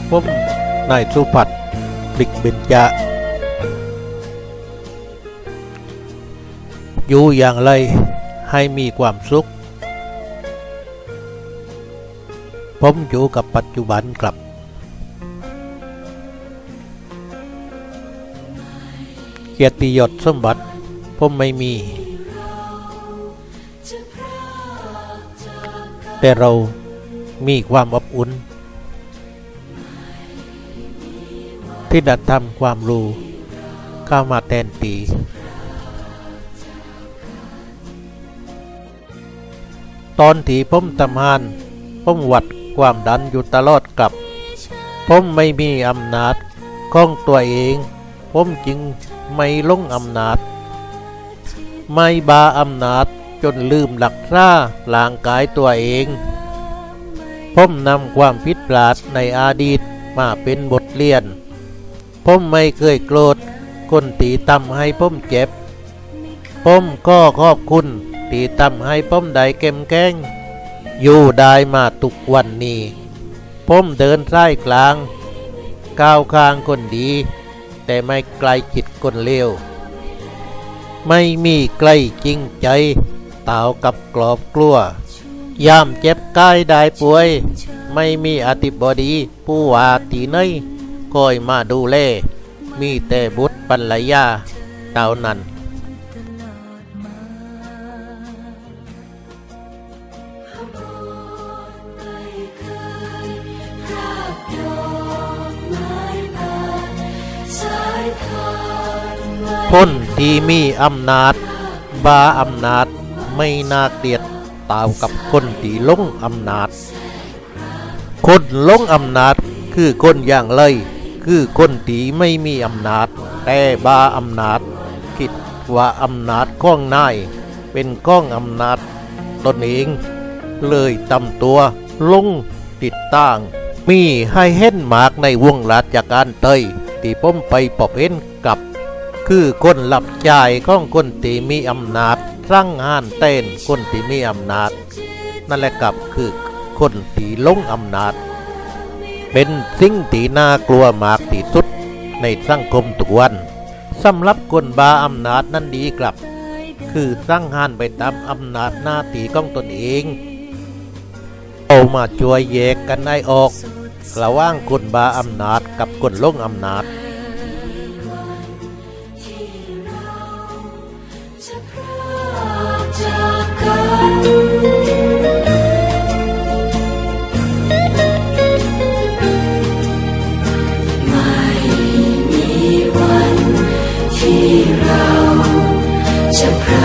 ผมนายสุพัฒน์พลิกเบญจอยู่อย่างไรให้มีความสุขผมอยู่กับปัจจุบันครับเกียรติยศสมบัติผมไม่มีแต่เรามีความอบอุ่นที่ได้ทำความรู้เข้ามาแทนตีตอนที่ผมทำงานผมวัดความดันอยู่ตลอดกับผมไม่มีอำนาจของตัวเองผมจึงไม่ลงอำนาจไม่บาอำนาจจนลืมหลักษาร่างกายตัวเองผมนำความผิดพลาดในอดีตมาเป็นบทเรียนผมไม่เคยโกรธคนที่ทำให้ผมเจ็บผมก็ขอบคุณที่ทำให้ผมได้เข้มแข็งอยู่ได้มาทุกวันนี้ผมเดินสายกลางก้าวข้างคนดีแต่ไม่ไกลจิตคนเลวไม่มีใกล้จริงใจเต่ากับกรอบกลัวยามเจ็บกายได้ป่วยไม่มีอธิบดีผู้ว่าที่ไหนคอยมาดูแลมีแต่บุตรภรรยาเท่านั้นคนที่มีอำนาจบาอำนาจไม่น่าเกลียดเท่ากับคนที่หลงอำนาจคนหลงอำนาจคือคนอย่างไรคือคนที่ไม่มีอำนาจแต่บาอำนาจคิดว่าอำนาจของนายเป็นก้องอำนาจตนเองเลยตำตัวลงติดตั้งมีให้เห็นมากในวงราชการเตยที่ผมไปพบเห็นกับคือคนหลับใจของคนที่มีอำนาจสร้างงานเต้นคนที่มีอำนาจนั่นแหละกับคือคนที่หลงอำนาจเป็นสิ่งที่น่ากลัวมากที่สุดในสังคมทุกวันสำหรับคนบาอำนาจนั้นดีครับคือสร้างงานไปตามอำนาจหน้าที่ของตนเองเอามาช่วยแยกกันให้ออกระหว่างคนบาอำนาจกับคนหลงอำนาจที่เราจะ